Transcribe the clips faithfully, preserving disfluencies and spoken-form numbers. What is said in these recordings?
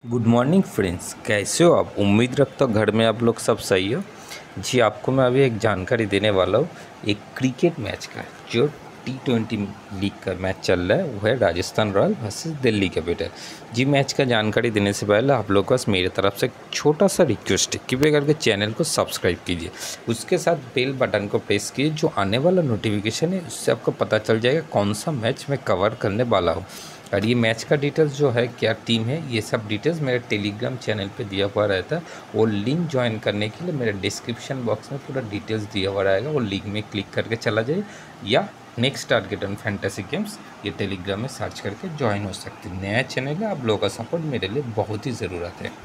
Good morning friends, कैसे हो आप। उम्मीद रखता हूँ घर में आप लोग सब सही हो। जी आपको मैं अभी एक जानकारी देने वाला हूँ एक क्रिकेट मैच का, जो टी ट्वेंटी लीग का मैच चल रहा है। वो है Rajasthan royal versus Delhi capital. जी मैच का जानकारी देने से पहले आप लोग को बस मेरी तरफ से छोटा सा रिक्वेस्ट है, कृपया करके चैनल को सब्सक्राइब कीजिए, उसके साथ बेल बटन को प्रेस कीजिए। जो आने वाला नोटिफिकेशन है उससे आपको पता चल जाएगा कौन सा मैच मैं कवर करने वाला हूँ। और ये मैच का डिटेल्स जो है, क्या टीम है, ये सब डिटेल्स मेरे टेलीग्राम चैनल पे दिया हुआ रहता है। वो लिंक ज्वाइन करने के लिए मेरे डिस्क्रिप्शन बॉक्स में पूरा डिटेल्स दिया हुआ रहेगा। वो लिंक में क्लिक करके चला जाए, या next target on fantasy games ये टेलीग्राम में सर्च करके ज्वाइन हो सकते हैं। नया चैनल है, आप लोगों का सपोर्ट मेरे लिए बहुत ही ज़रूरत है।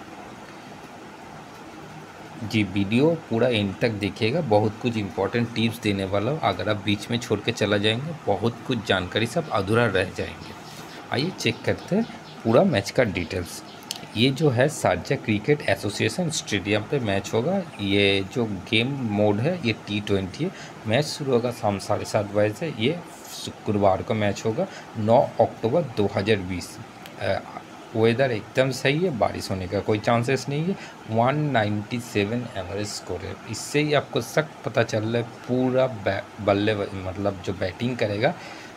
जी वीडियो पूरा एंड तक देखिएगा, बहुत कुछ इंपॉर्टेंट टिप्स देने वाला हूँ। अगर आप बीच में छोड़ के चला जाएंगे, बहुत कुछ जानकारी सब अधूरा रह जाएंगे। आइए चेक करते हैं पूरा मैच का डिटेल्स। ये जो है शारजा क्रिकेट एसोसिएशन स्टेडियम पे मैच होगा। ये जो गेम मोड है ये टी ट्वेंटी है। मैच शुरू होगा शाम साढ़े सात बजे से। ये शुक्रवार को मैच होगा नौ अक्टूबर दो हज़ार बीस। वेदर एकदम सही है, बारिश होने का कोई चांसेस नहीं है। एक सौ सत्तानवे एवरेज स्कोर है। इससे ही आपको सख्त पता चल रहा है पूरा बल्ले मतलब जो बैटिंग करेगा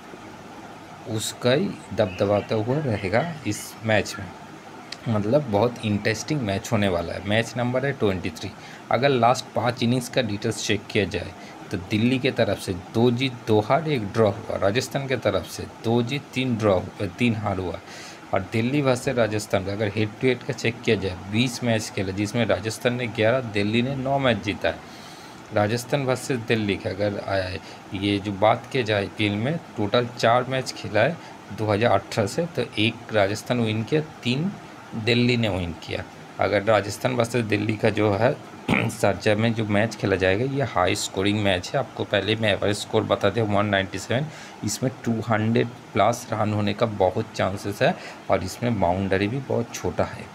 उसका ही दबदबाता हुआ रहेगा इस मैच में। मतलब बहुत इंटरेस्टिंग मैच होने वाला है। मैच नंबर है तेईस। अगर लास्ट पाँच इनिंग्स का डिटेल्स चेक किया जाए तो दिल्ली के तरफ से दो जीत दो हार एक ड्रॉ हुआ। राजस्थान के तरफ से दो जीत तीन ड्रॉ तीन हार हुआ। और दिल्ली वर्सेस राजस्थान का अगर हेड टू हेड का चेक किया जाए, बीस मैच खेले जिसमें राजस्थान ने ग्यारह, दिल्ली ने नौ मैच जीता है। राजस्थान वर्सेस दिल्ली का अगर आया है, ये जो बात किया जाए आईपीएल में टोटल चार मैच खेला है दो हज़ार अठारह से, तो एक राजस्थान विन किया, तीन दिल्ली ने विन किया। अगर राजस्थान वर्सेस दिल्ली का जो है शारजाह में जो मैच खेला जाएगा, ये हाई स्कोरिंग मैच है। आपको पहले मैं एवरेज स्कोर बता दें एक सौ सत्तानवे। इसमें दो सौ प्लस रन होने का बहुत चांसेस है, और इसमें बाउंड्री भी बहुत छोटा है।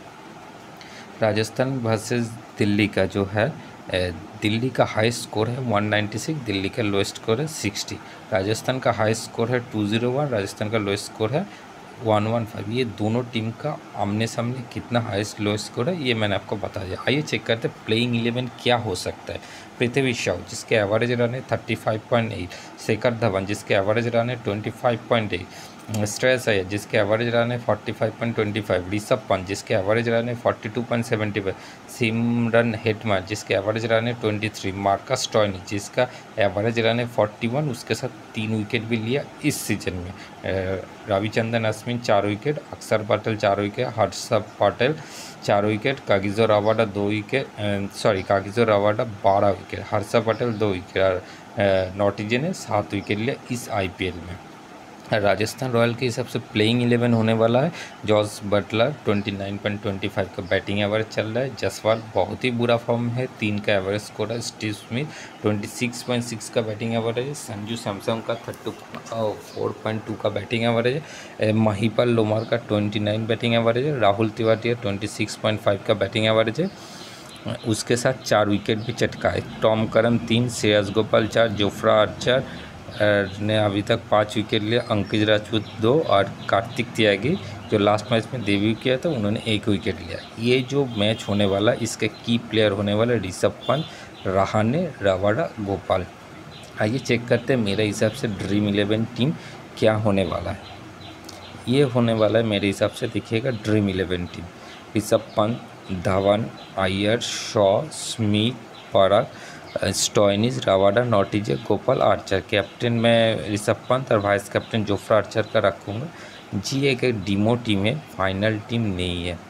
राजस्थान वर्सेस दिल्ली का जो है, दिल्ली का हाई स्कोर है एक सौ छियानवे, दिल्ली का लोएस्ट स्कोर है साठ। राजस्थान का हाई स्कोर है दो सौ एक, राजस्थान का लोएस्ट स्कोर है एक सौ पंद्रह। ये दोनों टीम का आमने सामने कितना हाईएस्ट लोएस्ट स्कोर है ये मैंने आपको बता दिया। आइए चेक करते हैं प्लेइंग इलेवन क्या हो सकता है। पृथ्वी शॉ जिसके एवरेज रन है पैंतीस पॉइंट आठ, शेखर धवन जिसके एवरेज रन है पच्चीस पॉइंट आठ, श्रेयस अय्यर जिसके एवरेज रन है पैंतालीस पॉइंट दो पाँच, ऋषभ पंत जिसके एवरेज रन है बयालीस पॉइंट सात पाँच, सिमरन हेटमायर जिसके एवरेज रन है तेईस, मार्कस स्टोइनिस जिसका एवरेज रन है इकतालीस, उसके साथ तीन विकेट भी लिया इस सीजन में। रविचंद्रन अश्विन चार विकेट, अक्षर पटेल चार विकेट, हर्षभ पटेल चार विकेट, कागिजो रबाडा दो विकेट सॉरी कागिजो रबाडा बारह विकेट, हर्षभ पटेल दो विकेट और नॉटिजे ने सात विकेट लिया इस आईपीएल में। राजस्थान रॉयल के हिसाब से प्लेइंग इलेवन होने वाला है। जॉस बटलर उनतीस पॉइंट दो पाँच का बैटिंग एवरेज चल रहा है। जसवाल बहुत ही बुरा फॉर्म है, तीन का एवरेज स्कोर है। स्टीव स्मिथ छब्बीस पॉइंट छह का बैटिंग एवरेज है। संजू सैमसंग का चौंतीस पॉइंट दो का बैटिंग एवरेज है। महिपाल लोमार का उनतीस बैटिंग एवरेज है। राहुल तिवारी छब्बीस पॉइंट पाँच का बैटिंग एवरेज है, उसके साथ चार विकेट भी चटका है। टॉम करन तीन, श्रेयस गोपाल चार, जोफ्रा आर्चर ने अभी तक पाँच विकेट लिया, अंकित राजपूत दो, और कार्तिक त्यागी जो लास्ट मैच में डेब्यू किया था उन्होंने एक विकेट लिया। ये जो मैच होने वाला इसके की प्लेयर होने वाला ऋषभ पंत, रहाणे, रबाडा, गोपाल। आइए चेक करते हैं मेरे हिसाब से ड्रीम इलेवन टीम क्या होने वाला है। ये होने वाला है मेरे हिसाब से, देखिएगा dream eleven team Rishabh Pant, Dhawan, Iyer, Shaw, Smith, Parag, Stoinis, Rabada, Nortje, Gopal, Archer. Captain में ऋषभ पंत और वाइस कैप्टन जोफ्रा आर्चर का रखूँगा। जी एक डीमो टीम है, फाइनल टीम नहीं है।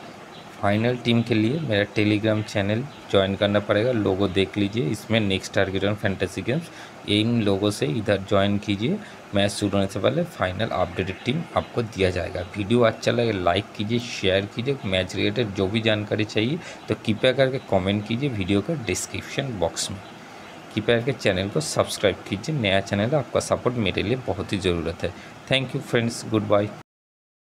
फाइनल टीम के लिए मेरा टेलीग्राम चैनल ज्वाइन करना पड़ेगा। लोगो देख लीजिए, इसमें next target on fantasy games, इन लोगों से इधर ज्वाइन कीजिए। मैच शुरू होने से पहले फाइनल अपडेटेड टीम आपको दिया जाएगा। वीडियो अच्छा लगे लाइक कीजिए, शेयर कीजिए। मैच रिलेटेड जो भी जानकारी चाहिए तो कृपया करके कमेंट कीजिए वीडियो के डिस्क्रिप्शन बॉक्स में। कृपया करके चैनल को सब्सक्राइब कीजिए, नया चैनल है, आपका सपोर्ट मेरे लिए बहुत ही ज़रूरत है। Thank you friends, good bye.